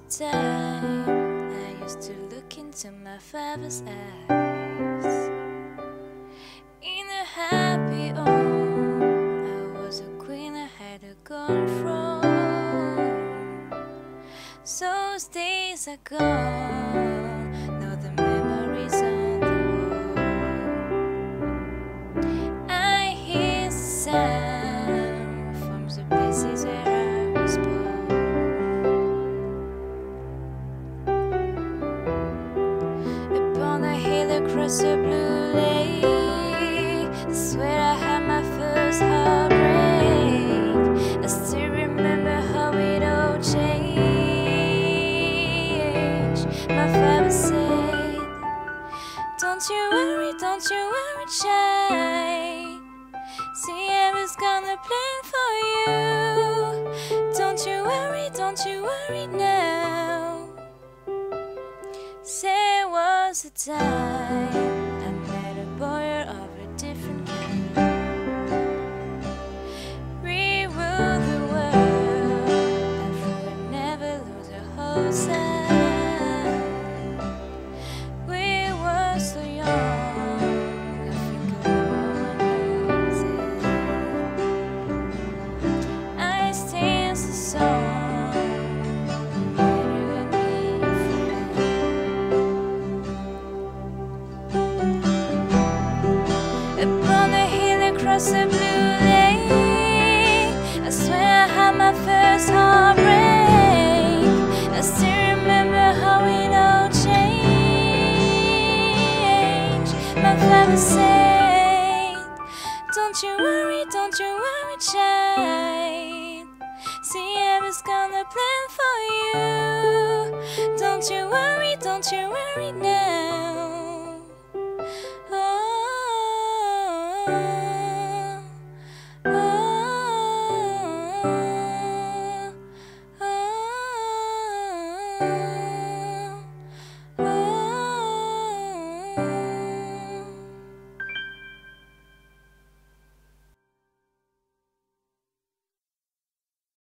time I used to look into my father's eyes. In a happy home, I was a queen, I had a golden throne. Those days are gone, now the memories on the wall. I hear the sound from the places where I was born. Upon a hill across a blue lake, that's where I had my first heartbreak. I still remember how it all changed. My father said, don't you worry, child. See, I was gonna plan for you. Don't you worry now. There was a time I met a boy of a different kind. We ruled the world, and would never lose a whole sign. We were so young, I think no one knows it. I still the song. Upon a hill across a blue lake, I swear I had my first heartbreak. I still remember how it all changed. My father said, don't you worry, child. See, I was gonna plan for you.